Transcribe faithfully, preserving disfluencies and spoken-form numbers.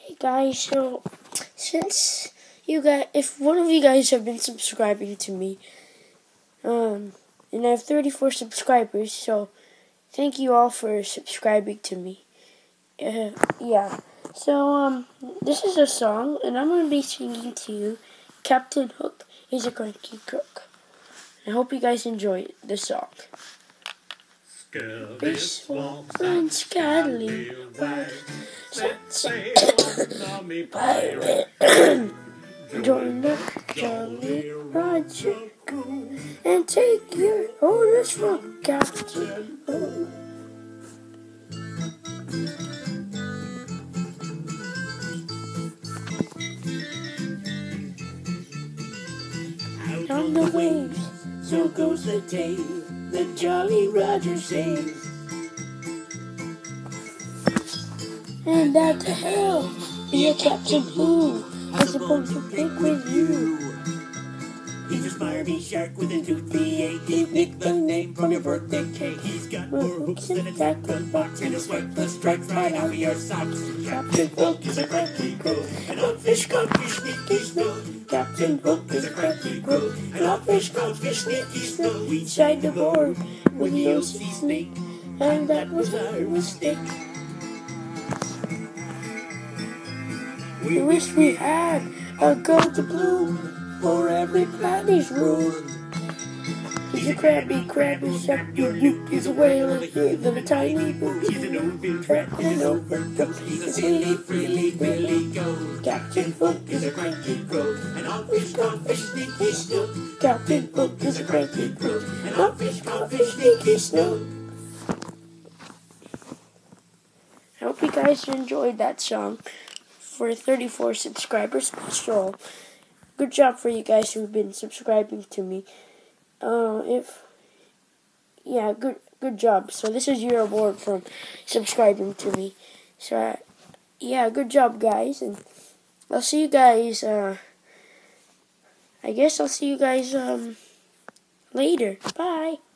Hey guys, so since you guys, if one of you guys have been subscribing to me, um, and I have thirty-four subscribers, so thank you all for subscribing to me. Uh, yeah, so um, this is a song, and I'm gonna be singing to you. Captain Hook is a cranky crook. I hope you guys enjoy the song. This walks on scallywag, set sail on me pirate. Join the Jolly Roger and take your orders from Captain Hook. Out on the waves, so goes the tale, the Jolly Roger sails. And out to hell be a captain who has a bone to pick with you. He's a smarmy shark with a toothy ache. He'll nick the name from your birthday cake. He's got more hooks than a tackle box, and he'll swipe the stripes right out of your socks. Captain Hook is a cranky crook, and all fish caught fish sneaky snow. Captain Hook is a cranky crook, and all fish caught fish sneaky snow. We tried to board with the O C snake, and that was our mistake. We wish we had a gold to bloom for every platy's room. He's a crabby, crabby shark, you you. He's a whale and he's a tiny boot. He's an open Trap and overcoat. He's a silly, freely, willy go. Captain Hook Is a cranky crook, and all fish caught fish sneaky snow. Captain Hook is a cranky crook, And all fish caught fish sneaky snow. I hope you guys enjoyed that song. For thirty-four subscribers, so good job for you guys who've been subscribing to me. Uh, if yeah, good good job. So this is your award from subscribing to me. So uh, yeah, good job, guys, and I'll see you guys. Uh, I guess I'll see you guys um later. Bye.